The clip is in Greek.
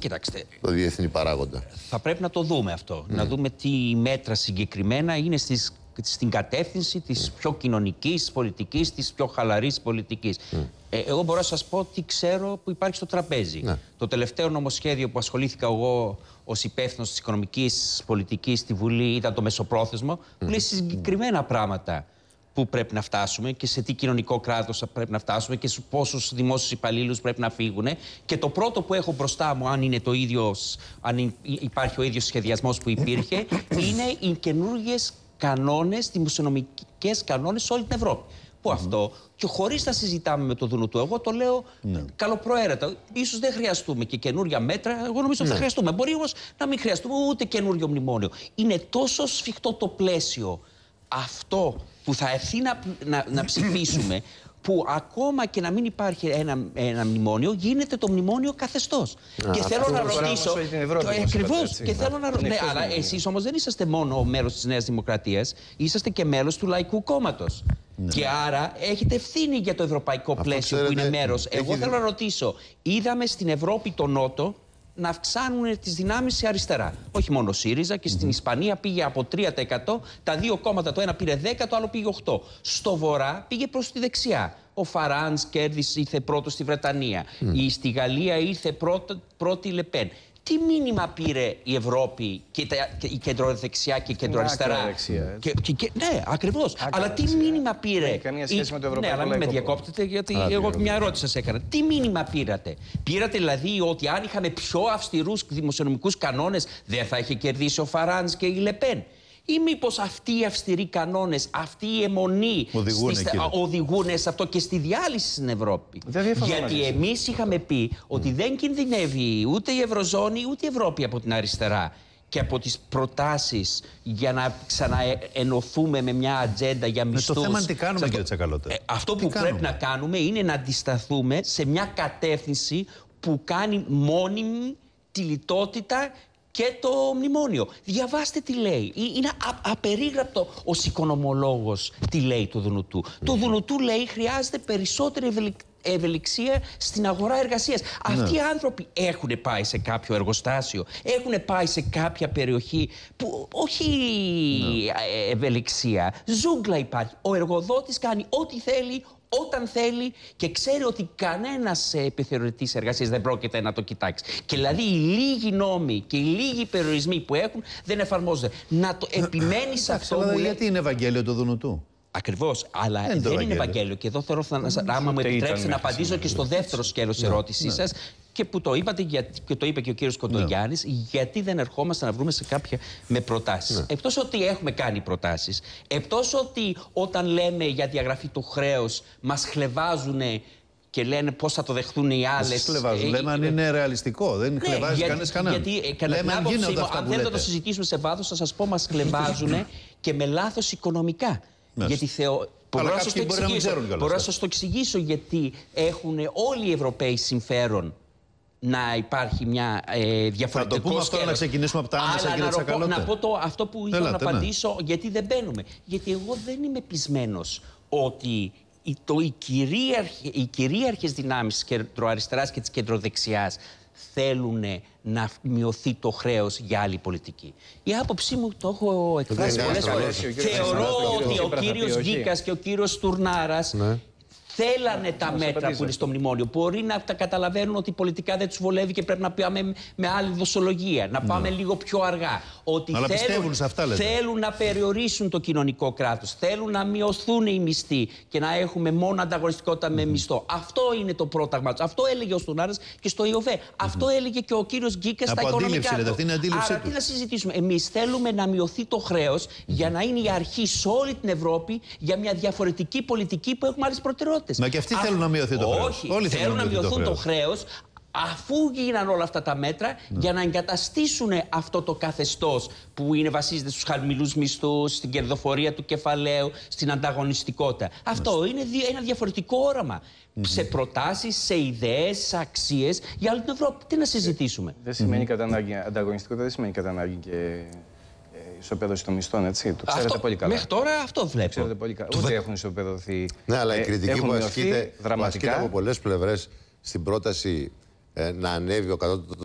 Κοιτάξτε. Το διεθνή παράγοντα. Θα πρέπει να το δούμε αυτό. Να δούμε τι μέτρα συγκεκριμένα είναι στην κατεύθυνση της πιο κοινωνικής πολιτικής, της πιο χαλαρής πολιτικής. Εγώ μπορώ να σας πω τι ξέρω που υπάρχει στο τραπέζι. Το τελευταίο νομοσχέδιο που ασχολήθηκα εγώ ως υπεύθυνος της οικονομικής πολιτικής στη Βουλή ήταν το μεσοπρόθεσμο, που λέει συγκεκριμένα πράγματα πού πρέπει να φτάσουμε και σε τι κοινωνικό κράτος πρέπει να φτάσουμε και σε πόσους δημόσιους υπαλλήλους πρέπει να φύγουν. Και το πρώτο που έχω μπροστά μου, αν είναι το ίδιο, αν υπάρχει ο ίδιος σχεδιασμός που υπήρχε, είναι οι καινούργιες κανόνες, δημοσιονομικές κανόνες σε όλη την Ευρώπη. Που αυτό, και χωρίς να συζητάμε με το Δουνουτού, εγώ το λέω καλοπροαίρετα. Ίσως δεν χρειαστούμε και καινούργια μέτρα. Εγώ νομίζω ότι θα χρειαστούμε. Μπορεί όμως να μην χρειαστούμε ούτε καινούργιο μνημόνιο. Είναι τόσο σφιχτό το πλαίσιο αυτό που θα έρθει να ψηφίσουμε, που ακόμα και να μην υπάρχει ένα μνημόνιο, γίνεται το μνημόνιο καθεστώς. Και θέλω να ρωτήσω. Ακριβώς. Και θέλω να ρωτήσω. Ναι, αλλά εσείς όμως δεν είσαστε μόνο μέλος της Νέας Δημοκρατίας, είσαστε και μέλος του Λαϊκού Κόμματος. Και άρα έχετε ευθύνη για το ευρωπαϊκό πλαίσιο που είναι μέρος. Εγώ θέλω να ρωτήσω, είδαμε στην Ευρώπη τον Νότο να αυξάνουν τις δυνάμεις σε αριστερά. Όχι μόνο ΣΥΡΙΖΑ, και στην Ισπανία πήγε από 3%, τα δύο κόμματα, το ένα πήρε 10, το άλλο πήγε 8. Στο Βορρά πήγε προς τη δεξιά. Ο Φαράνς κέρδισε, ήρθε πρώτος στη Βρετανία. Στη Γαλλία ήρθε πρώτη η Λεπέν. Τι μήνυμα πήρε η Ευρώπη και η κεντροδεξιά και η κεντροαριστερά? Ναι, ακριβώς. Αλλά τι μήνυμα πήρε? Έχει καμία σχέση με το ευρωπαϊκό. Ναι, αλλά μην με διακόπτετε, γιατί εγώ μια ερώτηση σας έκανα. Τι μήνυμα πήρατε? Πήρατε δηλαδή ότι αν είχαμε πιο αυστηρούς δημοσιονομικούς κανόνες δεν θα είχε κερδίσει ο Φαράνς και η Λεπέν? Ή μήπως αυτοί οι αυστηροί κανόνες, αυτή η αιμονή οδηγούν σε αυτό και στη διάλυση στην Ευρώπη? Γιατί εμείς είχαμε πει ότι δεν κινδυνεύει ούτε η Ευρωζώνη ούτε η Ευρώπη από την αριστερά και από τις προτάσεις για να ξαναενωθούμε με μια ατζέντα για μισθούς. Το θέμα είναι τι κάνουμε, κύριε Τσακαλώτα. Αυτό που πρέπει να κάνουμε είναι να αντισταθούμε σε μια κατεύθυνση που κάνει μόνιμη τη λιτότητα και το μνημόνιο. Διαβάστε τι λέει. Είναι απερίγραπτο ως οικονομολόγος τι λέει το Δουνουτού. Το Δουνουτού λέει χρειάζεται περισσότερη ευελιξία στην αγορά εργασίας. Αυτοί οι άνθρωποι έχουν πάει σε κάποιο εργοστάσιο, έχουν πάει σε κάποια περιοχή που όχι ευελιξία, ζούγκλα υπάρχει. Ο εργοδότης κάνει ό,τι θέλει, όταν θέλει και ξέρει ότι κανένας επιθεωρητής εργασίας δεν πρόκειται να το κοιτάξει. Και δηλαδή οι λίγοι νόμοι και οι λίγοι περιορισμοί που έχουν δεν εφαρμόζονται. Να το επιμένει σε αυτό. Αλλά γιατί είναι Ευαγγέλιο το Δουνουτού? Ακριβώς, αλλά δεν είναι Ευαγγέλιο. Και εδώ θέλω, άμα μου επιτρέψετε, να απαντήσω και στο δεύτερο σκέλος της ερώτησής σας, και που το είπατε και το είπε και ο κύριος Κοντογιάννης, γιατί δεν ερχόμαστε να βρούμε σε κάποια με προτάσεις. Εκτός ότι έχουμε κάνει προτάσεις, εκτός ότι όταν λέμε για διαγραφή του χρέους μας χλευάζουν και λένε πώς θα το δεχθούν οι άλλες. Λέμε αν είναι ρεαλιστικό, δεν χλεβάζει κανένας κανέναν. Γιατί κατά την άποψή μου, αν θέλετε να το συζητήσουμε σε βάθος, θα σας πω, μας χλεβάζουν και με λάθος οικονομικά. Γιατί μπορώ να σας το εξηγήσω γιατί έχουν όλοι οι Ευρωπαίοι συμφέρον να υπάρχει μια διαφορετικό. Θα το πούμε αυτό, να ξεκινήσουμε από τα άμεσα, κύριε Τσακαλώτα. Να πω αυτό που ήθελα να απαντήσω, γιατί δεν μπαίνουμε. Γιατί εγώ δεν είμαι πεισμένος ότι οι κυρίαρχες δυνάμεις της κεντροαριστεράς και της κεντροδεξιάς θέλουν να μειωθεί το χρέος για άλλη πολιτική. Η άποψή μου, το έχω εκφράσει πολλές φορές. Θεωρώ ότι ο κύριος Γκίκας και ο κύριος Στουρνάρας θέλανε τα μέτρα που είναι στο μνημόνιο. Μπορεί να τα καταλαβαίνουν ότι πολιτικά δεν τους βολεύει και πρέπει να πάμε με άλλη δοσολογία, να πάμε λίγο πιο αργά. Ότι θέλουν να περιορίσουν το κοινωνικό κράτος, θέλουν να μειωθούν οι μισθοί και να έχουμε μόνο ανταγωνιστικότητα με μισθό. Αυτό είναι το πρόταγμα τους. Αυτό έλεγε ο Στουρνάρας και στο ΙΟΒΕ. Αυτό έλεγε και ο κύριος Γκίκας στα οικονομικά. Άρα τι να συζητήσουμε? Εμείς θέλουμε να μειωθεί το χρέος για να είναι η αρχή σε όλη την Ευρώπη για μια διαφορετική πολιτική που έχουμε άλλες προτεραιότητες. Μα και αυτοί θέλουν να μειωθεί το χρέος. Όχι, όλοι θέλουν να μειωθούν το χρέος αφού γίναν όλα αυτά τα μέτρα για να εγκαταστήσουν αυτό το καθεστώς που βασίζεται στους χαμηλούς μισθούς, στην κερδοφορία του κεφαλαίου, στην ανταγωνιστικότητα. Αυτό είναι ένα διαφορετικό όραμα. Σε προτάσεις, σε ιδέες, σε αξίες για όλη την Ευρώπη. Τι να συζητήσουμε? Δεν σημαίνει κατά ανάγκη ανταγωνιστικότητα, δεν σημαίνει κατά ανάγκη και ισοπαίδωση των μισθών, έτσι. Το ξέρετε πολύ καλά. Μέχρι τώρα αυτό βλέπω. Ξέρετε πολύ καλά. Ούτε έχουν ισοπαιδωθεί. Ναι, αλλά η κριτική που ασκείται από πολλές πλευρές στην πρόταση να ανέβει ο κατώτατος